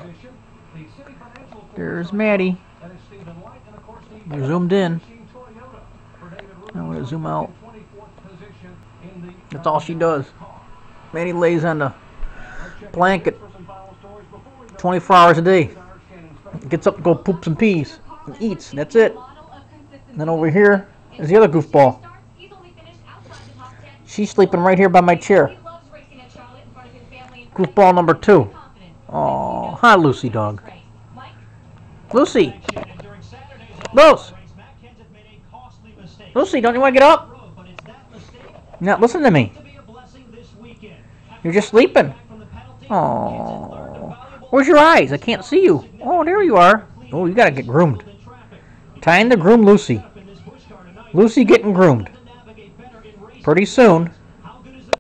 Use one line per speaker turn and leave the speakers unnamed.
There's Maddie. We're zoomed in. I'm going to zoom out. That's all she does. Maddie lays on the blanket 24 hours a day. Gets up to go poop some peas and eats. That's it. And then over here is the other goofball. She's sleeping right here by my chair. Goofball number 2. Oh, hi, Lucy dog. Lucy. Lucy. Lucy, don't you want to get up? Now, listen to me. You're just sleeping. Oh, where's your eyes? I can't see you. Oh, there you are. Oh, you got to get groomed. Time to groom Lucy. Lucy getting groomed. Pretty soon.